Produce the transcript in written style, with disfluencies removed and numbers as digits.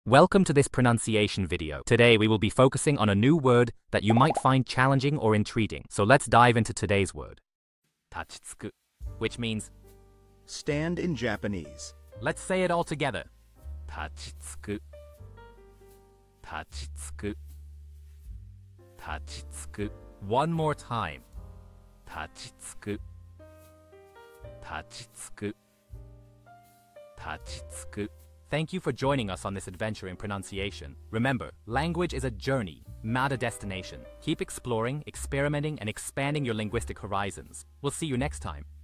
Welcome to this pronunciation video. Today we will be focusing on a new word that you might find challenging or intriguing. So let's dive into today's word. Tachitsuku, which means stand in Japanese. let's say it all together. Tachitsuku. Tachitsuku. Tachitsuku. One more time. Tachitsuku. Tachitsuku. Tachitsuku. Thank you for joining us on this adventure in pronunciation. Remember, language is a journey, not a destination. Keep exploring, experimenting, and expanding your linguistic horizons. We'll see you next time.